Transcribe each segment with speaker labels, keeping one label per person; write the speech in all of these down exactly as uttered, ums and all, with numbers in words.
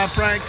Speaker 1: job, Frank.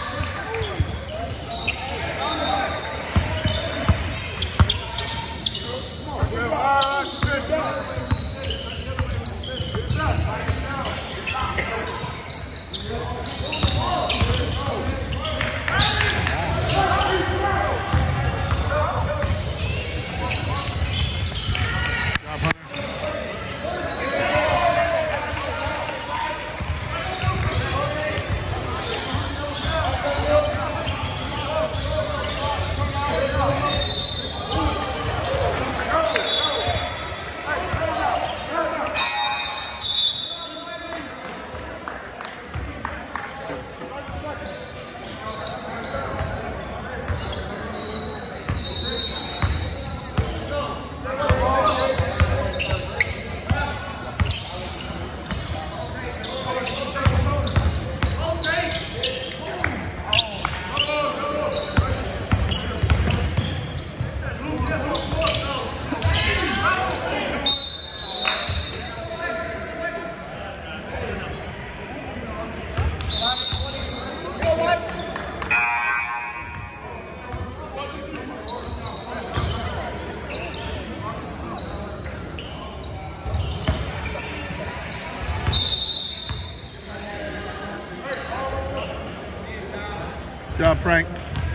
Speaker 1: Good job, Frank.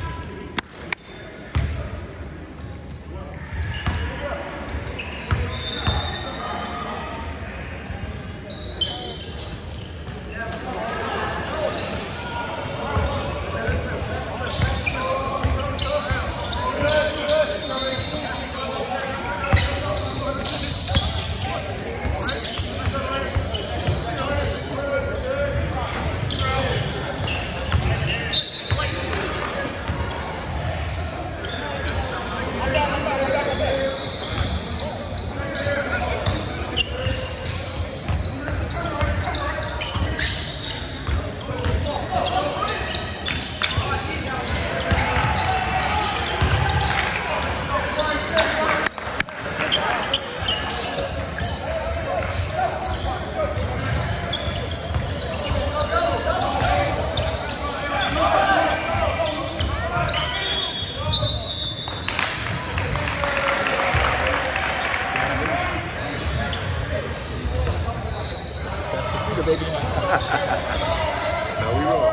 Speaker 2: Baby. That's how we roll.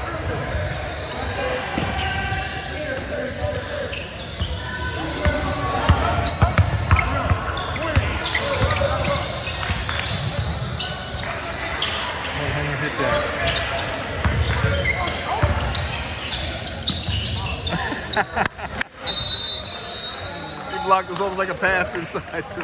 Speaker 1: Hit that.
Speaker 2: He blocked us almost like a pass inside too.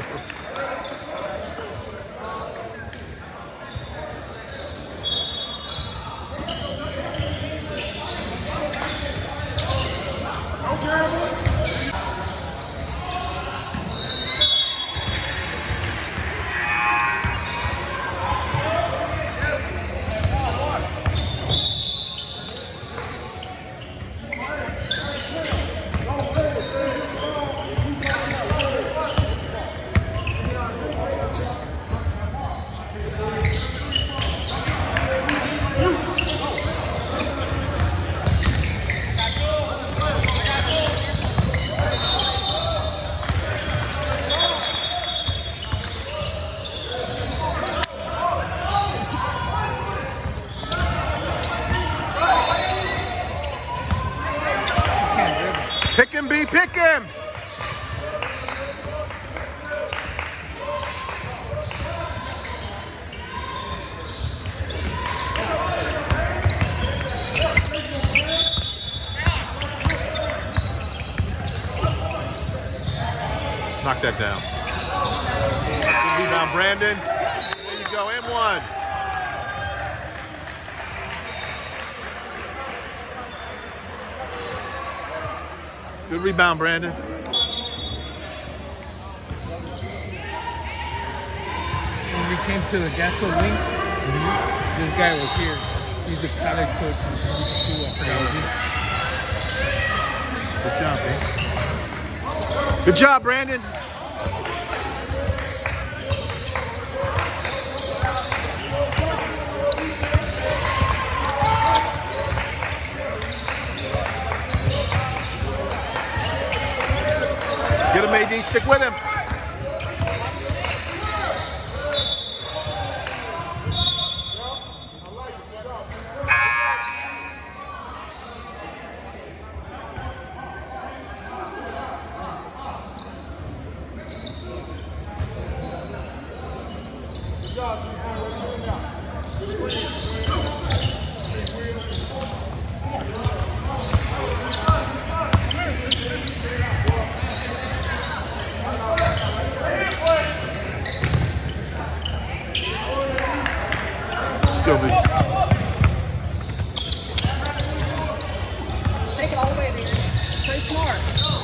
Speaker 2: Pick him, B, pick him! Knock that down. Good rebound, Brandon. There you go, M one. Good rebound, Brandon.
Speaker 3: When we came to the gasoline, mm-hmm. this guy was here. He's a college coach.
Speaker 2: Good job, man. Good job, Brandon. him, A D. Stick with him. Still be.
Speaker 4: Take it all the way there. Play smart.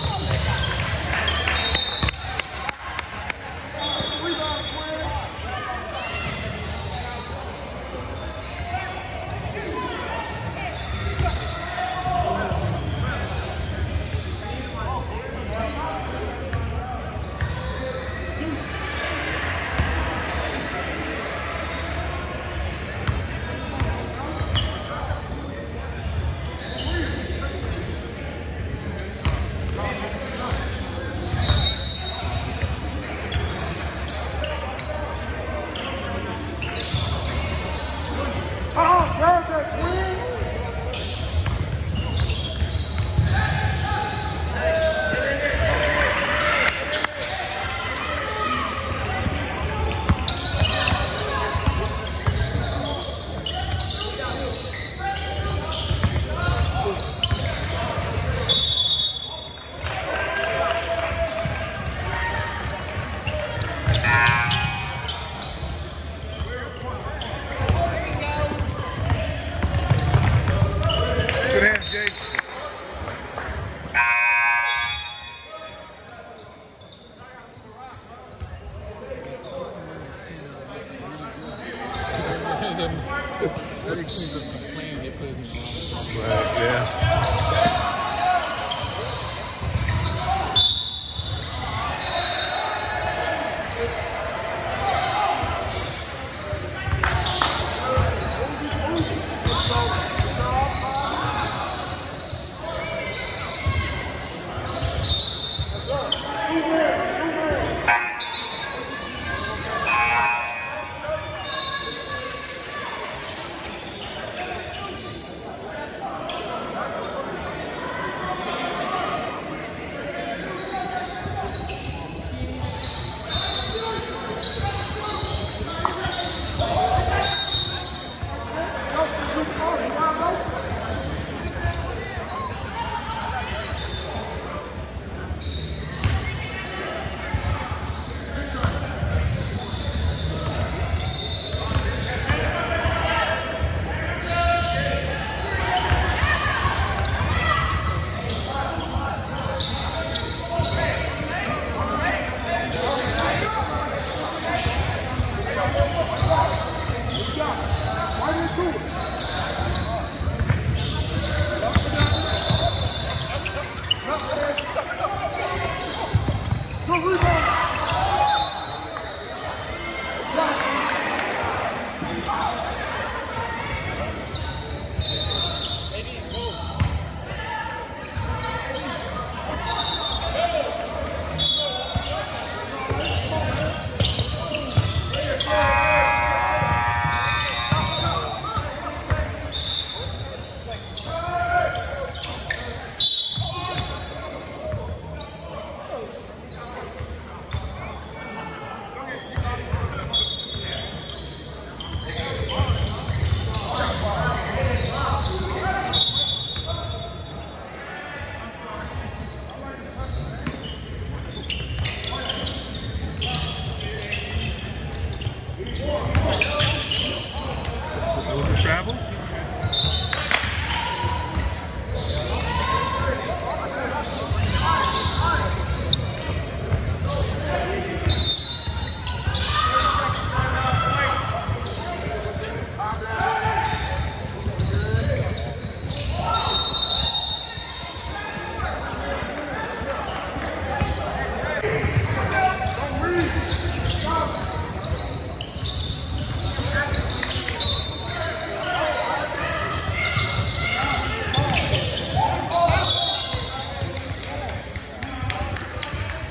Speaker 1: Good hand, Jake.
Speaker 3: Every team that's playing, they play him wrong.
Speaker 2: Right, yeah.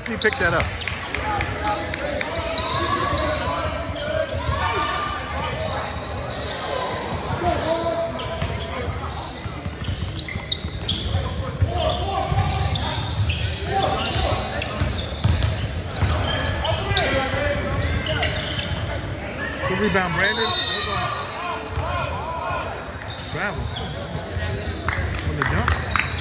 Speaker 2: he pick that up?
Speaker 3: Good rebound, Brandon. Travel. On the jump.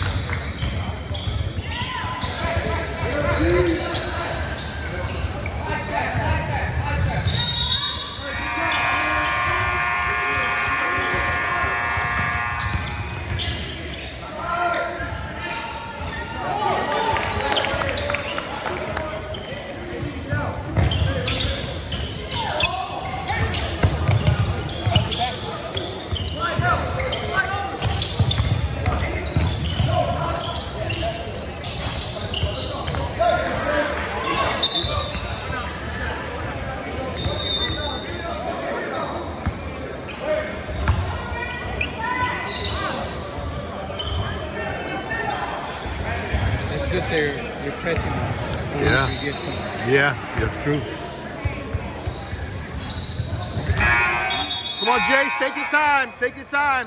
Speaker 3: They're, you're pressing them.
Speaker 2: Yeah.
Speaker 3: You get to them.
Speaker 2: Yeah, that's true. Come on, Jace, take your time. Take your time.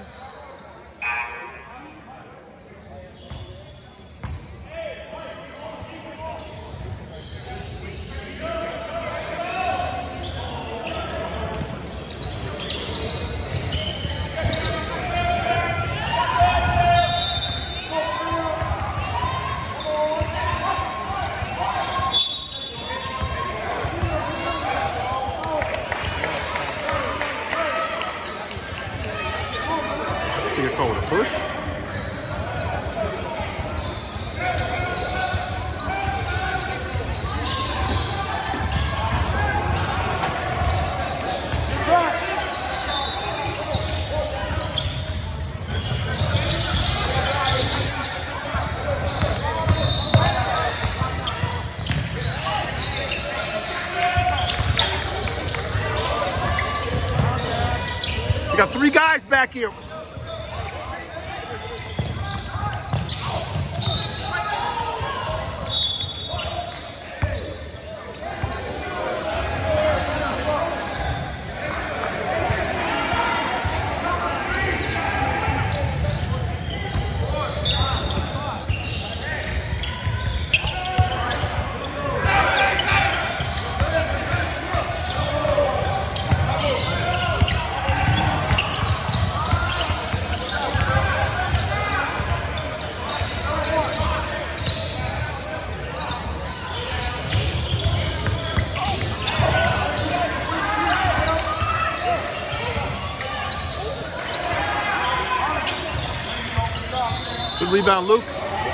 Speaker 2: Your call with a push. You got three guys back here. Good rebound, Luke.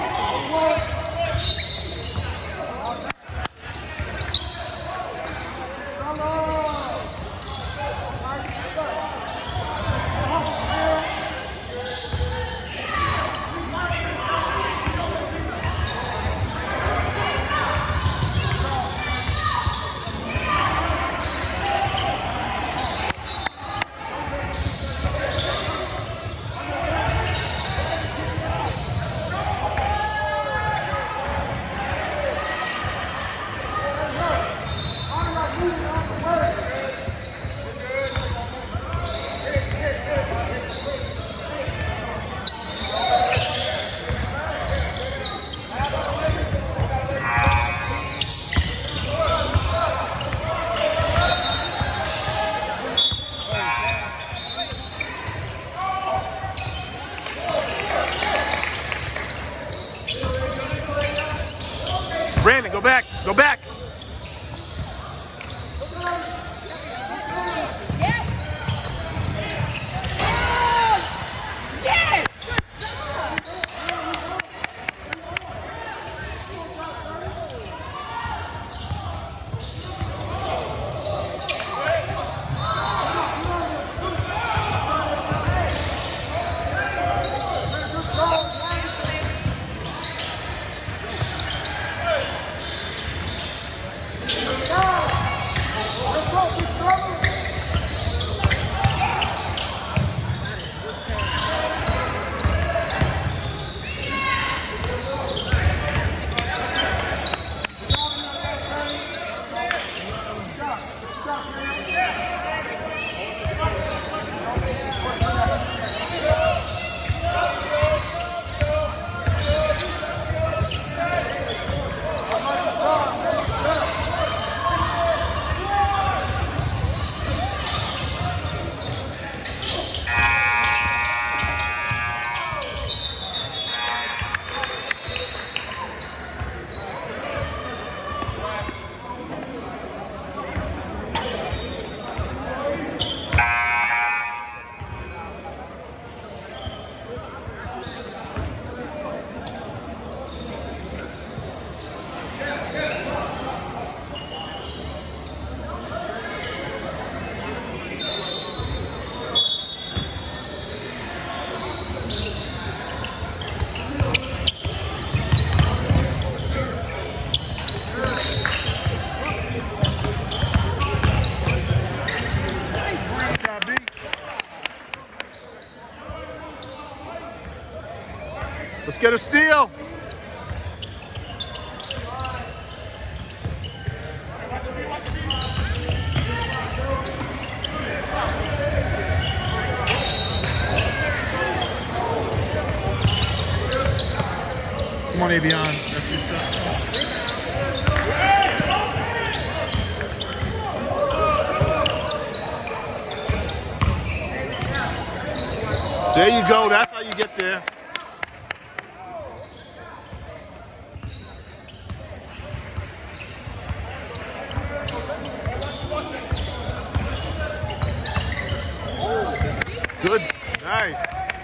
Speaker 2: Brandon, go back, go back. get a steal.
Speaker 1: Come on, Avion. That's your shot.
Speaker 2: There you go. That's how you get there. Good. Nice.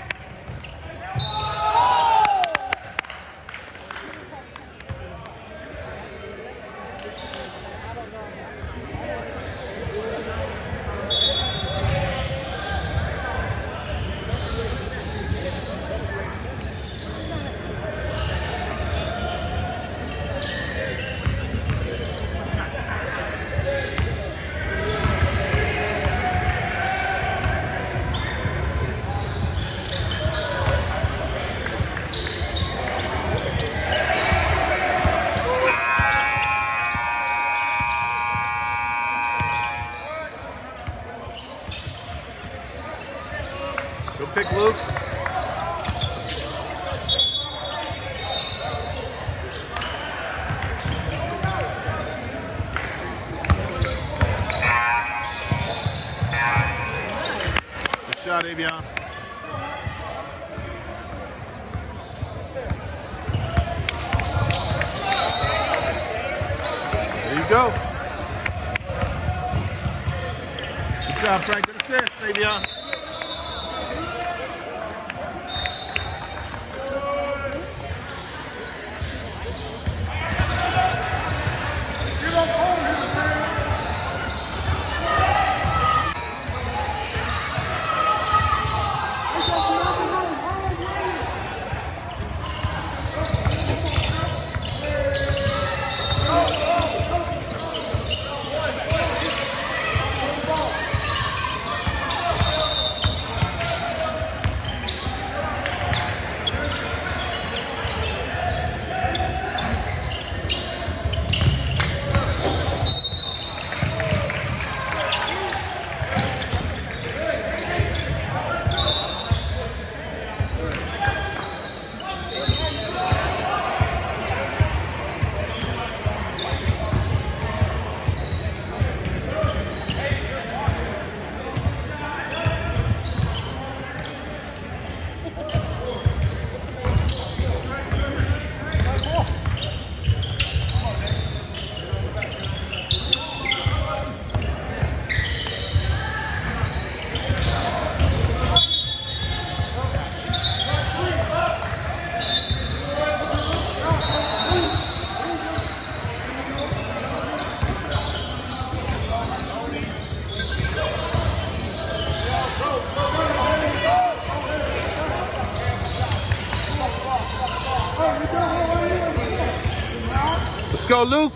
Speaker 2: Good pick, Luke. Good shot, Avion. There you go. Good job, Frank. Good assist, Avion. Let's go, Luke.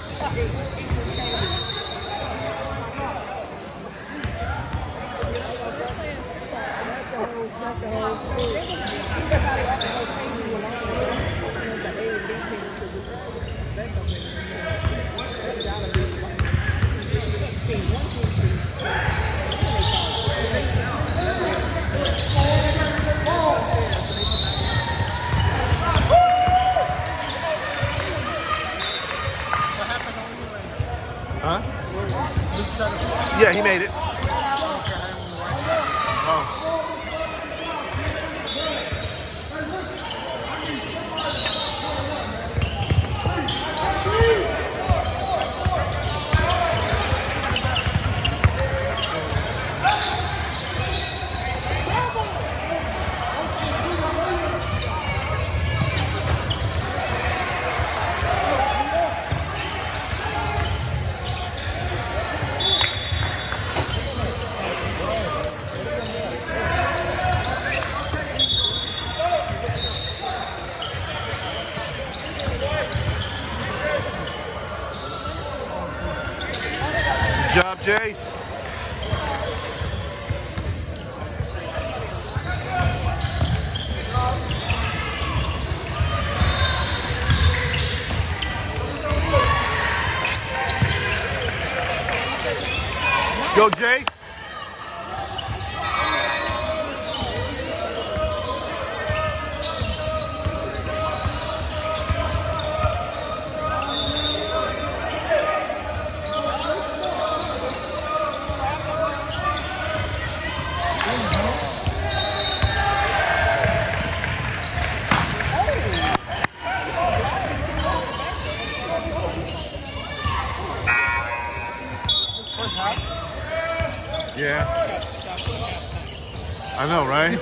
Speaker 2: Huh? Yeah, he made it. Oh. Good job, Jace. Go, Jace. Yeah. I know, right?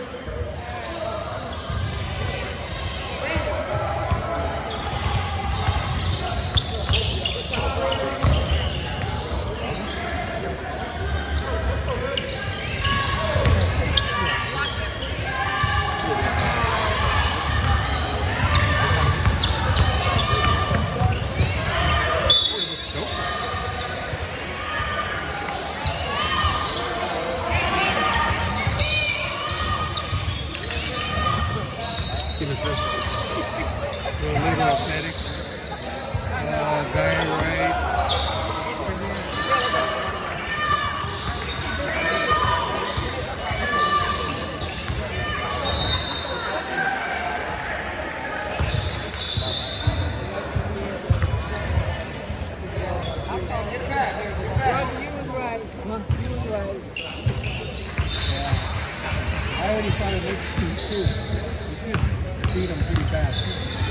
Speaker 3: I already started looking too. You should beat them pretty fast.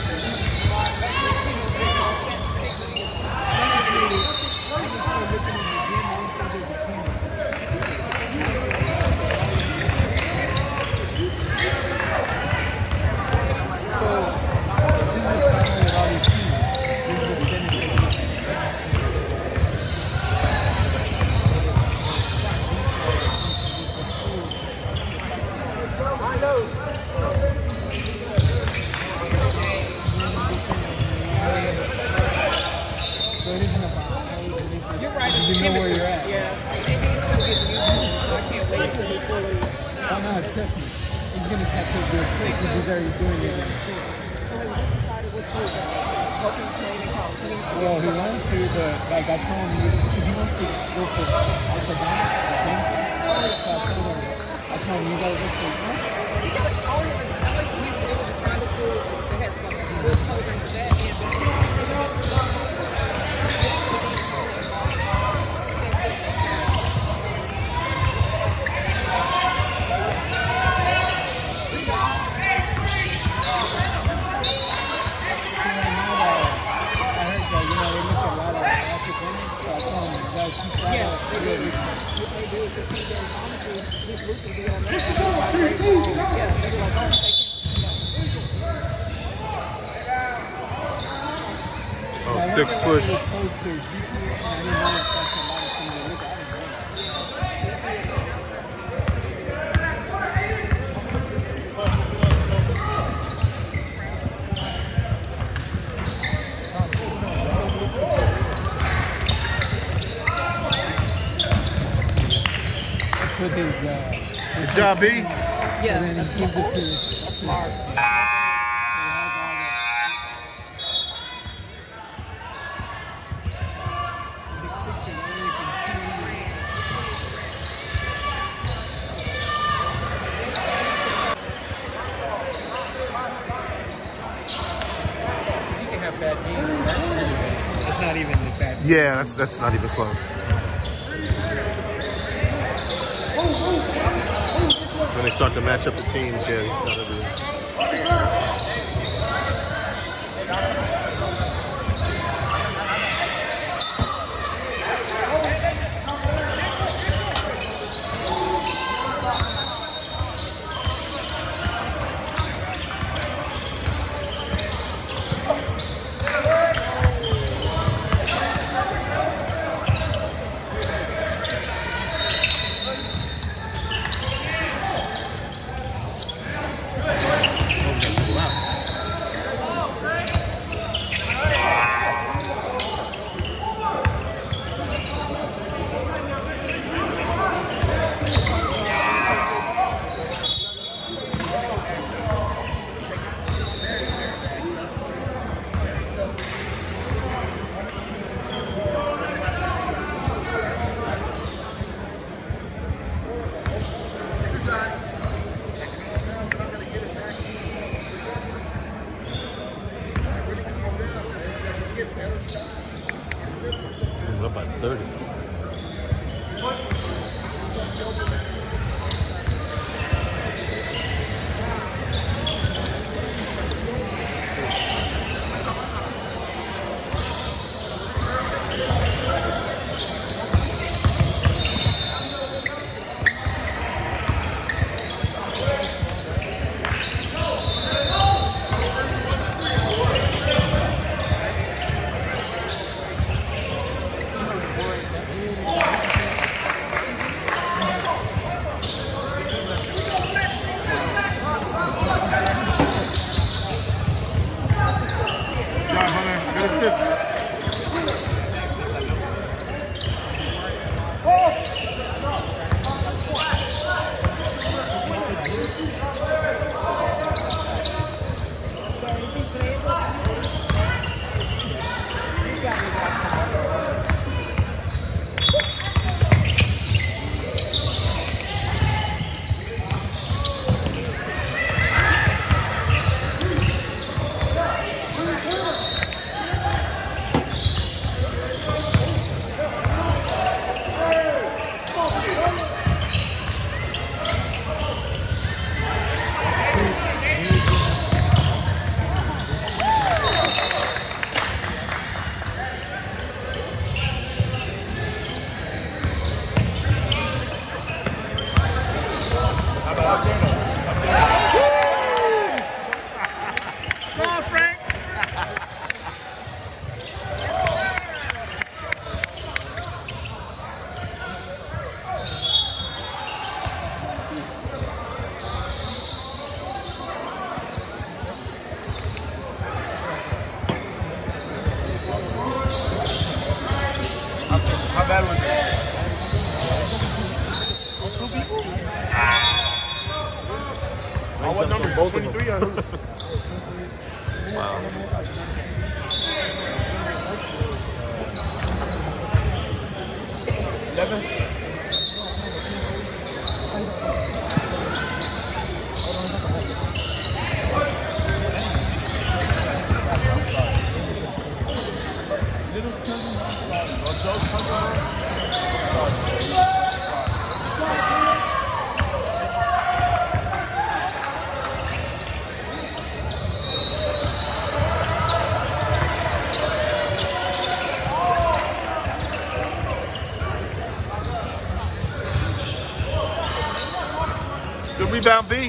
Speaker 4: You're right.
Speaker 3: You know where you're at.
Speaker 4: Yeah. Maybe he's still getting used to it, so I can't wait till he fully.
Speaker 3: Oh no, trust me. He's gonna catch up real quick because he's already doing it in school.
Speaker 4: So when he decided what school to go, hope he's staying in college. He needs to
Speaker 3: Well, he wants to, but like I told him, he, he wants to go for orthodontics, I think. So I told him, I told him, you gotta look for huh?
Speaker 4: He got all of it. I like he's able to find a school that has like a good program for that.
Speaker 2: Oh, six push. Good job, B.
Speaker 4: Yeah, that's smart. smart.
Speaker 3: You can have bad games. That's really bad. It's not even as bad.
Speaker 2: Yeah, that's that's not even close. When they start to match up the teams, yeah, you gotta do. We're up by thirty.
Speaker 1: How bad was it?
Speaker 3: Oh, two people?
Speaker 1: Oh, what number?
Speaker 2: Both of them.
Speaker 1: twenty-three or who?
Speaker 2: Wow.
Speaker 1: eleven?
Speaker 2: Good rebound, B.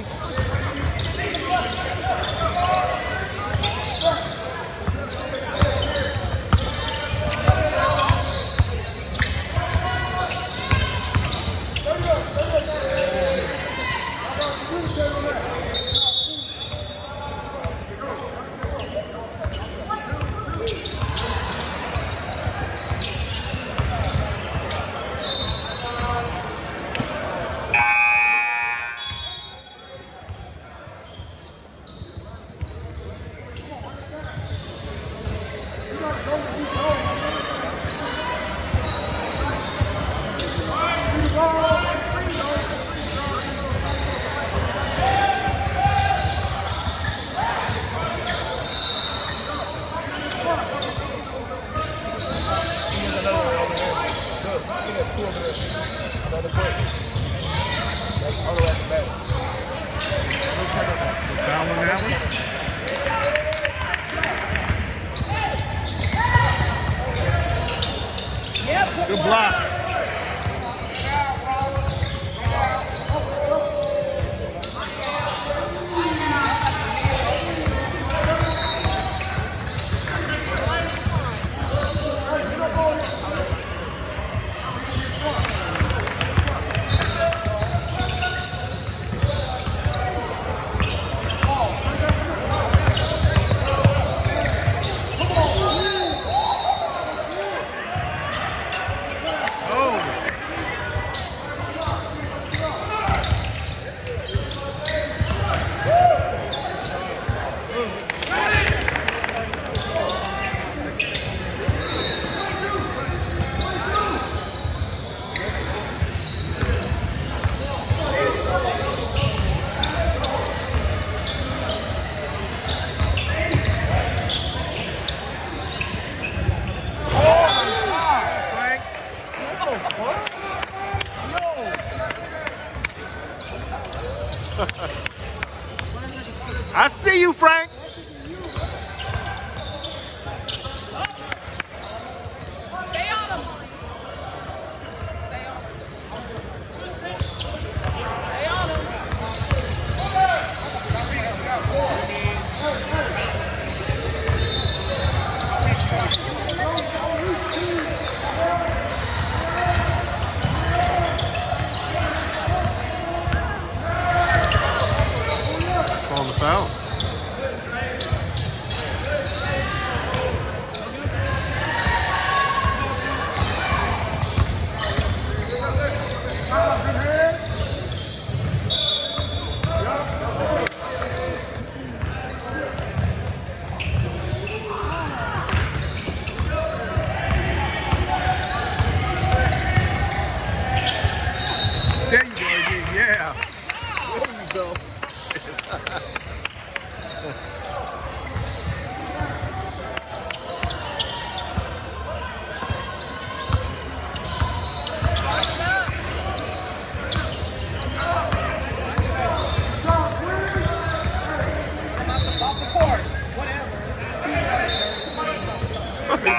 Speaker 1: Foul on that one? Good block.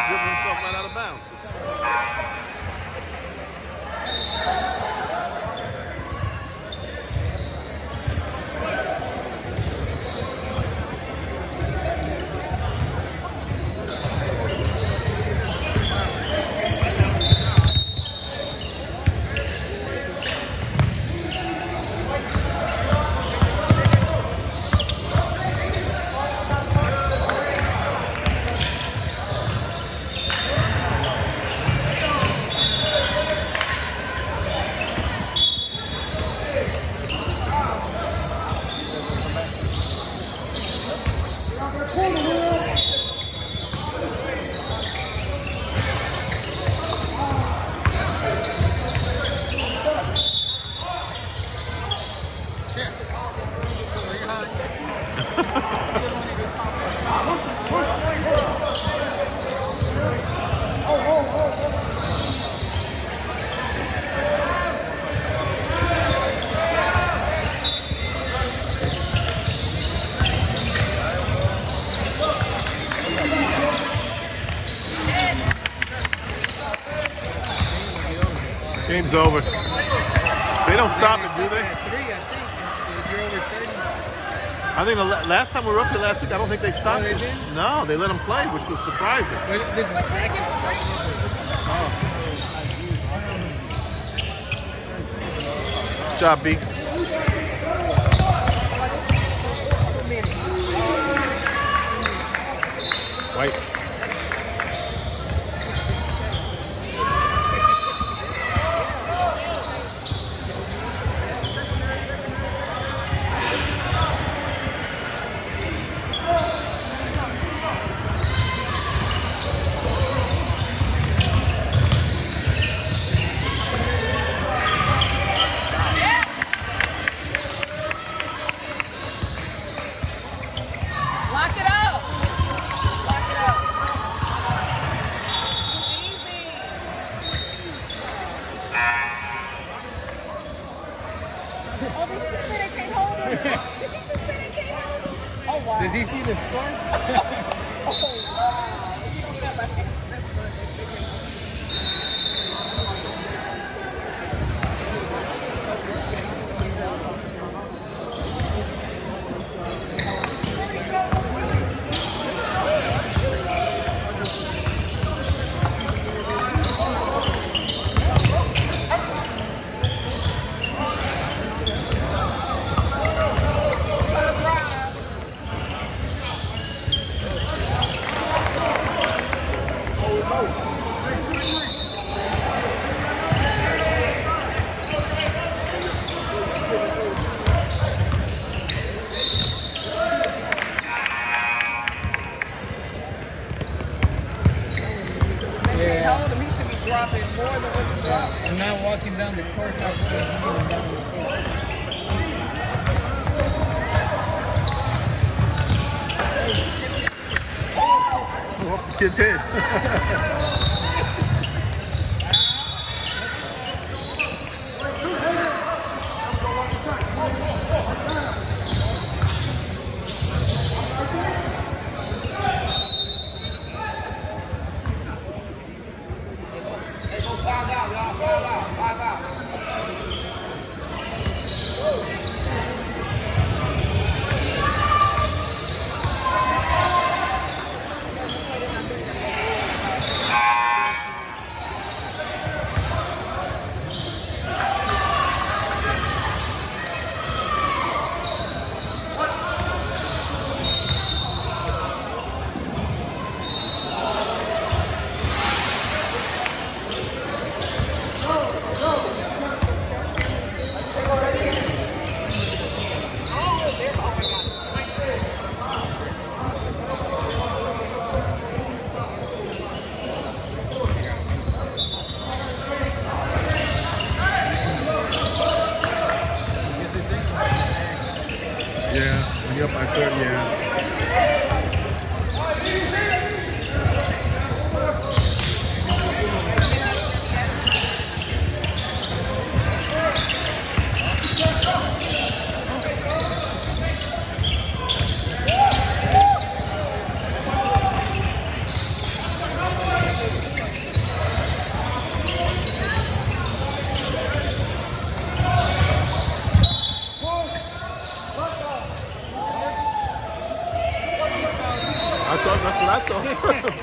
Speaker 2: dribbling himself right out of bounds. Game's over. They don't stop it, do they?
Speaker 3: Three, I think. If you're over thirty.
Speaker 2: I think the la- last time we were up here last week, I don't think they stopped
Speaker 3: Oh, they
Speaker 2: it.
Speaker 3: did?
Speaker 2: No, they let them play, which was surprising.
Speaker 3: Wait, this is bracket?
Speaker 2: Good job, B. White.
Speaker 4: Lock it up. Lock it up. Easy. Oh, did he just say they can't hold him? Did he just say they can't hold him? Oh, wow.
Speaker 3: Does he see the score?
Speaker 4: Oh, wow. You don't have a hand.
Speaker 3: Yeah.
Speaker 4: Told him he should be dropping more than what he's dropping.
Speaker 3: I'm not walking down the court. I'm going down the court.
Speaker 2: Oh, the kid's hit.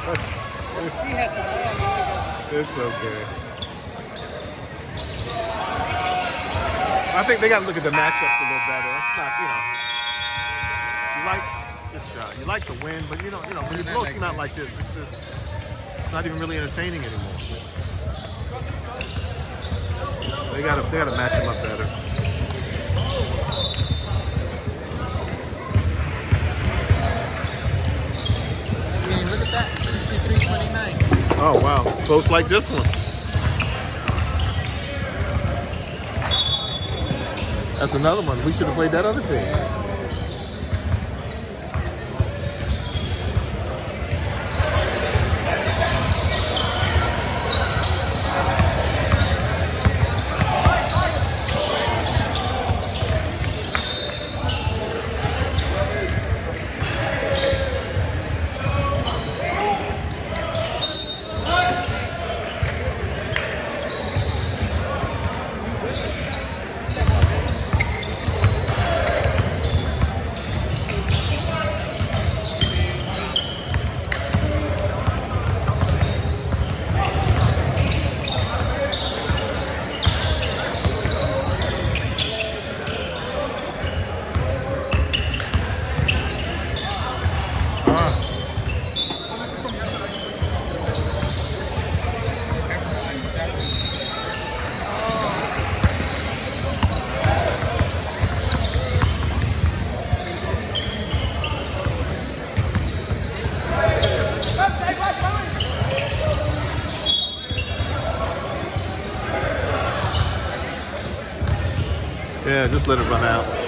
Speaker 4: She had the ball.
Speaker 2: It's okay. I think they got to look at the matchups a little better. It's not, you know, you like good shot. You like to win, but you know, you know, when you blow a team out like this, it's just, it's not even really entertaining anymore. They got to, they got to match them up better.
Speaker 3: Look at that, sixty-three twenty-nine.
Speaker 2: Oh wow, close like this one. That's another one. We should have played that other team. Yeah, just let it run out.